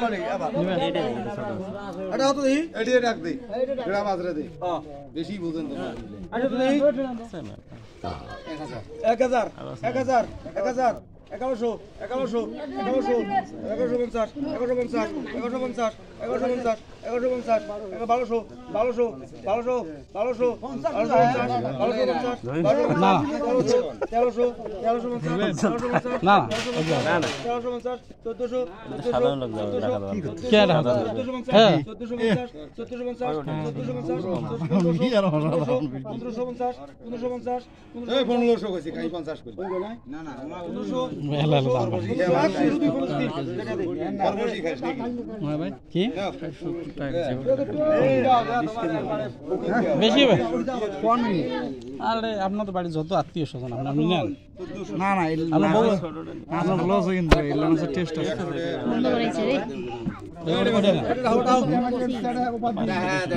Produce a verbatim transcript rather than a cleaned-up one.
নেই আবার এটা হতো দেখি এডিয়ে ডাক দে এড়া মাঝরে দে হ্যাঁ বেশি বুঝেন তো আচ্ছা তো দেখি এক হাজার এক হাজার এক হাজার এগারোশো এগারোশো এগারোশো এগারোশো পঞ্চাশ এগারোশো পঞ্চাশ এগারোশো পঞ্চাশ এগারোশো পঞ্চাশ এগারোশো পঞ্চাশ বারোশো বারোশো বারোশো বারোশো বারোশো পঞ্চাশ বারোশো পঞ্চাশ বারোশো তেরোশো তেরোশো পঞ্চাশ তেরোশো পঞ্চাশ না তেরোশো পঞ্চাশ চোদ্দশো চোদ্দশো পঞ্চাশ চোদ্দশো পঞ্চাশ চোদ্দশো পঞ্চাশ চোদ্দশো পঞ্চাশ পনেরোশো পঞ্চাশ পনেরোশো পঞ্চাশ এই পনেরোশো কইছি কাই পঞ্চাশ কই না না পনেরোশো পরবর্তী খাইছ নাকি ভাই কি বেশি হবে আরে আপনার তো বাড়ি যত আত্মীয় স্বজন আপনার আপনি নেন না না আপনার বউ আপনার ভালো আছে কিন্তু এর মাছের টেস্ট আছে বন্ধ করেছে রে